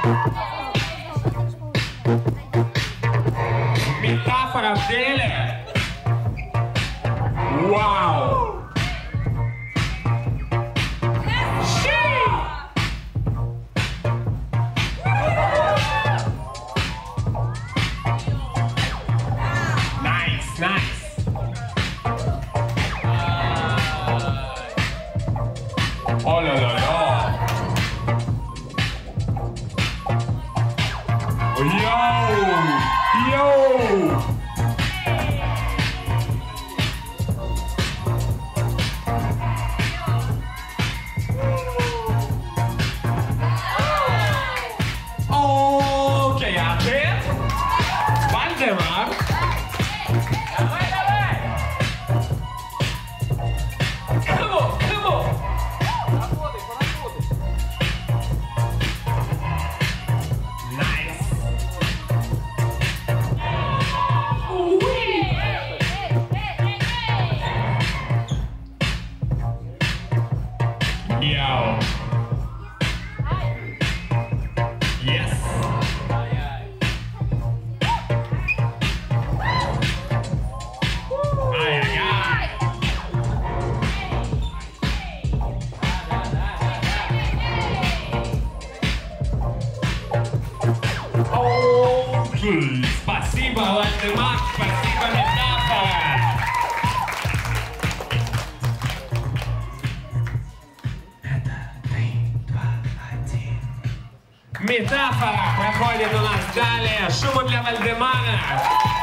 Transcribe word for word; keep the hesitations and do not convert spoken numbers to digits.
Метафора в деле? Вау! Nice, nice. Oh là là là. Yo! Yo! Окей, ответ. Вальдемар. Давай, давай. Come on, come on. Поработай, поработай. Nice. Yo. Yes. Ай-яй-яй. Окей. Спасибо, Вальдемар. Спасибо, Метафора. Метафора проходит у нас далее. Шуму для Вальдемара.